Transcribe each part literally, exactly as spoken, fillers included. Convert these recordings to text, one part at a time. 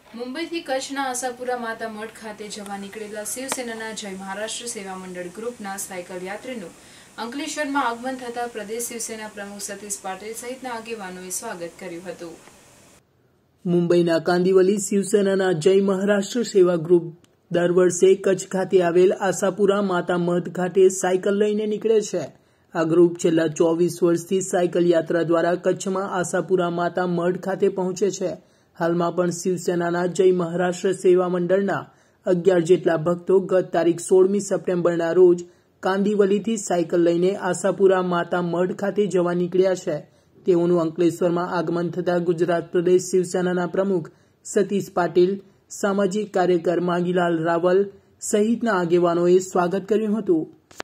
મુંબઈથી કચ્છના આશાપુરા માતા મઢ ખાતે જવા નીકળેલા શિવસેનાના જય મહારાષ્ટ્ર સેવા મંડળ ગ્રુપના સાયકલ યાત્રીનું અંકલેશ્વરમાં આગમન થતા પ્રદેશ શિવસેના પ્રમુખ સતીશ પાટીલ સહિતના આગેવાનોએ સ્વાગત કર્યું હતું। મુંબઈના કાંદિવલી શિવસેનાના જય મહારાષ્ટ્ર સેવા ગ્રુપ દર વર્ષે કચ્છ ખાતે આવેલ આશાપુરા માતા મઢ ખાતે સાયકલ લઈને નીકળે છે। આ ગ્રુપ છેલ્લા ચોવીસ વર્ષથી સાયકલ યાત્રા દ્વારા કચ્છમાં આશાપુરા માતા મઢ ખાતે પહોંચે છે। હાલમાં પણ શિવસેનાના જય મહારાષ્ટ્ર સેવા મંડળના અગિયાર જેટલા ભક્તો ગત તારીખ સોળમી સપ્ટેમ્બરના રોજ કાંદિવલીથી સાયકલ લઈને આશાપુરા માતા મઢ ખાતે જવા નીકળ્યા છે। તેઓનું અંકલેશ્વરમાં આગમન થતાં ગુજરાત પ્રદેશ શિવસેનાના પ્રમુખ સતીશ પાટીલ, સામાજિક કાર્યકર માગીલાલ રાવલ સહિતના આગેવાનોએ સ્વાગત કર્યું હતું।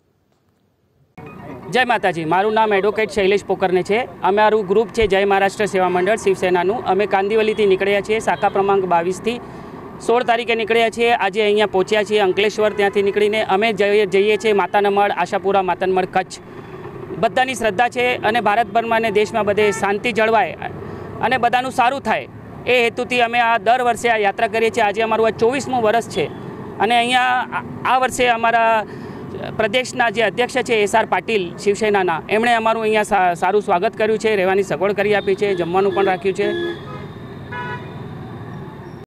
जय माताजी, मारू नाम एडवोकेट शैलेष पोकरने छे। अमारू ग्रुप है जय महाराष्ट्र सेवा मंडल शिवसेनानु। अमे कांदिवली थी निकळ्या छे। शाखा क्रमांक बावीस थी सोल तारीखे निकळ्या छे। आज अहींया पहोंच्या छे अंकलेश्वर। त्यांथी निकळीने अमे जईए छे माताना मढ़ आशापुरा माताना मढ़ कच्छ। बधानी श्रद्धा है अने भारतभर में देश में बधे शांति जळवाय अने बधानुं सारूं थाय ए हेतुथी अमे आ दर वर्षे आ यात्रा करीए छीए। आज अमारुं आ चौवीसमुं वर्ष है अने अहींया आ वर्षे अमारा प्रदेशना जे अध्यक्ष है एस आर पाटील शिवसेना एमणे अमारुं अहींया सारूं स्वागत कर्युं छे। रहेवानी सगवड करी आपी छे, जमवानुं पण राख्युं छे।